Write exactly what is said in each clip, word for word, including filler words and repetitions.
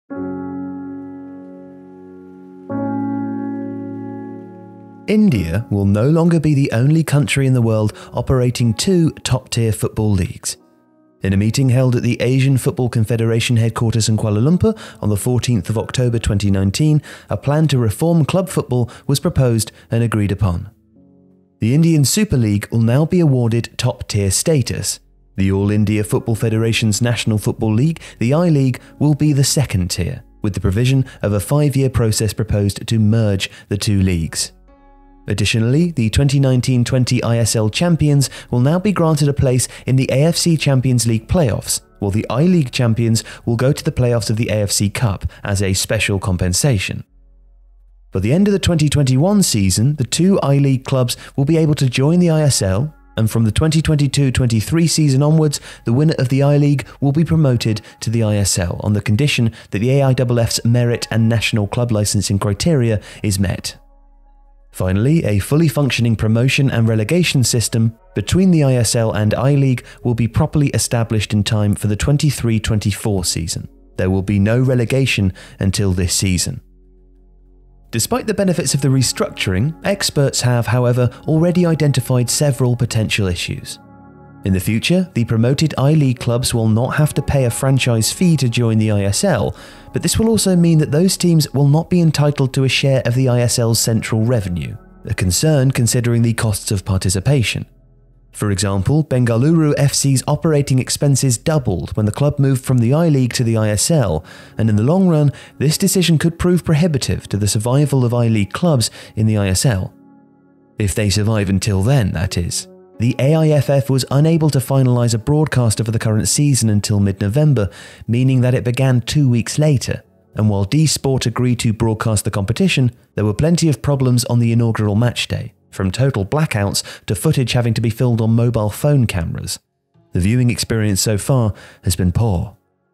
India will no longer be the only country in the world operating two top-tier football leagues. In a meeting held at the Asian Football Confederation headquarters in Kuala Lumpur on the fourteenth of October twenty nineteen, a plan to reform club football was proposed and agreed upon. The Indian Super League will now be awarded top-tier status. The All India Football Federation's National Football League, the I-League, will be the second tier, with the provision of a five-year process proposed to merge the two leagues. Additionally, the twenty nineteen twenty I S L champions will now be granted a place in the A F C Champions League playoffs, while the I-League champions will go to the playoffs of the A F C Cup as a special compensation. By the end of the twenty twenty-one season, the two I-League clubs will be able to join the I S L, and from the twenty twenty-two twenty-three season onwards, the winner of the I-League will be promoted to the I S L on the condition that the A I F F's merit and national club licensing criteria is met. Finally, a fully functioning promotion and relegation system between the I S L and I-League will be properly established in time for the twenty-three twenty-four season. There will be no relegation until this season. Despite the benefits of the restructuring, experts have, however, already identified several potential issues. In the future, the promoted I-League clubs will not have to pay a franchise fee to join the I S L, but this will also mean that those teams will not be entitled to a share of the I S L's central revenue, a concern considering the costs of participation. For example, Bengaluru F C's operating expenses doubled when the club moved from the I-League to the I S L, and in the long run, this decision could prove prohibitive to the survival of I-League clubs in the I S L. If they survive until then, that is. The A I F F was unable to finalise a broadcaster for the current season until mid-November, meaning that it began two weeks later, and while D-Sport agreed to broadcast the competition, there were plenty of problems on the inaugural match day, from total blackouts to footage having to be filmed on mobile phone cameras. The viewing experience so far has been poor.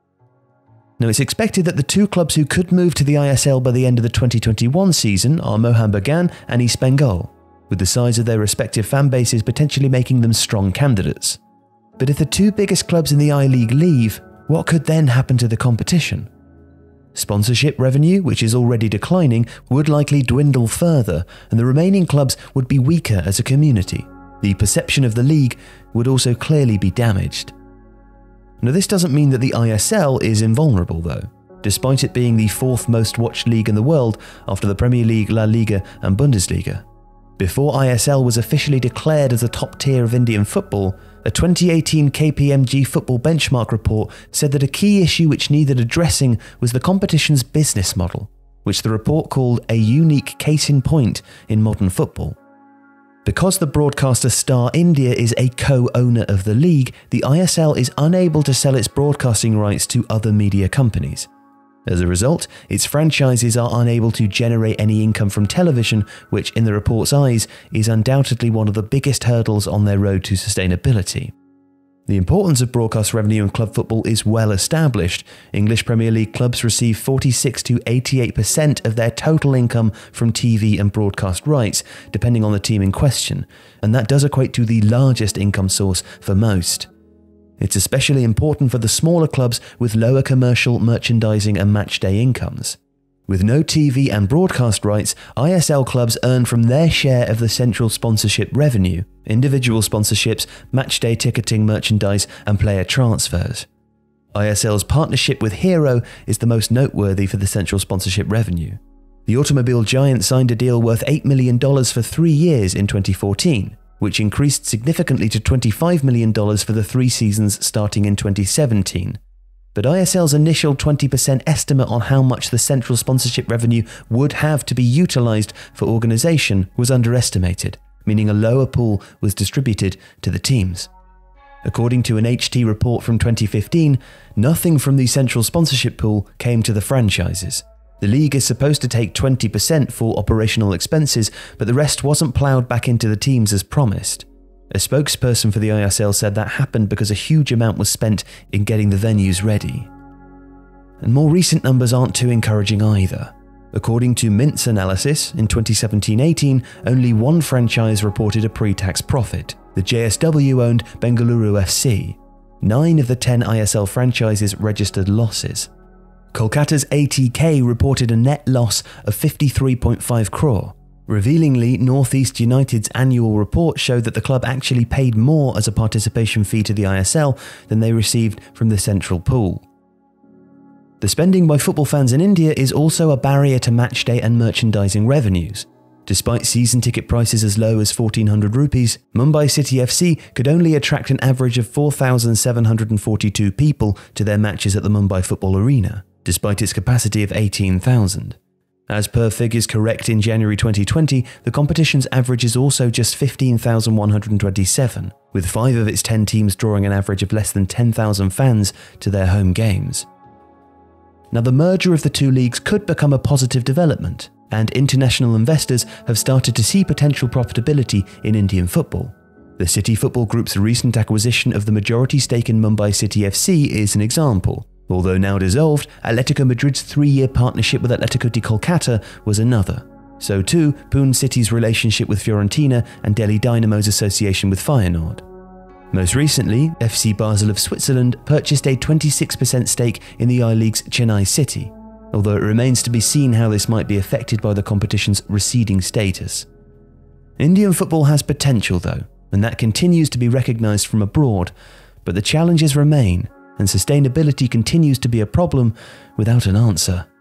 Now, it's expected that the two clubs who could move to the I S L by the end of the twenty twenty-one season are Mohun Bagan and East Bengal, with the size of their respective fan bases potentially making them strong candidates. But if the two biggest clubs in the I-League leave, what could then happen to the competition? Sponsorship revenue, which is already declining, would likely dwindle further, and the remaining clubs would be weaker as a community. The perception of the league would also clearly be damaged. Now, this doesn't mean that the I S L is invulnerable though, despite it being the fourth most watched league in the world after the Premier League, La Liga and Bundesliga. Before I S L was officially declared as a top tier of Indian football, a twenty eighteen K P M G football benchmark report said that a key issue which needed addressing was the competition's business model, which the report called a unique case in point in modern football. Because the broadcaster Star India is a co-owner of the league, the I S L is unable to sell its broadcasting rights to other media companies. As a result, its franchises are unable to generate any income from television, which in the report's eyes is undoubtedly one of the biggest hurdles on their road to sustainability. The importance of broadcast revenue in club football is well established. English Premier League clubs receive forty-six to eighty-eight percent of their total income from T V and broadcast rights, depending on the team in question, and that does equate to the largest income source for most. It's especially important for the smaller clubs with lower commercial, merchandising and matchday incomes. With no T V and broadcast rights, I S L clubs earn from their share of the central sponsorship revenue, individual sponsorships, matchday ticketing, merchandise and player transfers. I S L's partnership with Hero is the most noteworthy for the central sponsorship revenue. The automobile giant signed a deal worth eight million dollars for three years in twenty fourteen. Which increased significantly to twenty-five million dollars for the three seasons starting in twenty seventeen. But I S L's initial twenty percent estimate on how much the central sponsorship revenue would have to be utilised for organisation was underestimated, meaning a lower pool was distributed to the teams. According to an H T report from twenty fifteen, nothing from the central sponsorship pool came to the franchises. The league is supposed to take twenty percent for operational expenses, but the rest wasn't ploughed back into the teams as promised. A spokesperson for the I S L said that happened because a huge amount was spent in getting the venues ready. And more recent numbers aren't too encouraging either. According to Mint's analysis, in twenty seventeen eighteen, only one franchise reported a pre-tax profit, the J S W-owned Bengaluru F C. Nine of the ten I S L franchises registered losses. Kolkata's A T K reported a net loss of fifty-three point five crore. Revealingly, North East United's annual report showed that the club actually paid more as a participation fee to the I S L than they received from the central pool. The spending by football fans in India is also a barrier to matchday and merchandising revenues. Despite season ticket prices as low as fourteen hundred rupees, Mumbai City F C could only attract an average of four thousand seven hundred forty-two people to their matches at the Mumbai Football Arena, despite its capacity of eighteen thousand. As per figures correct in January twenty twenty, the competition's average is also just fifteen thousand one hundred twenty-seven, with five of its ten teams drawing an average of less than ten thousand fans to their home games. Now, the merger of the two leagues could become a positive development, and international investors have started to see potential profitability in Indian football. The City Football Group's recent acquisition of the majority stake in Mumbai City F C is an example. Although now dissolved, Atletico Madrid's three-year partnership with Atletico de Kolkata was another. So too, Pune City's relationship with Fiorentina and Delhi Dynamo's association with Feyenoord. Most recently, F C Basel of Switzerland purchased a twenty-six percent stake in the I-League's Chennai City, although it remains to be seen how this might be affected by the competition's receding status. Indian football has potential though, and that continues to be recognised from abroad, but the challenges remain, and sustainability continues to be a problem without an answer.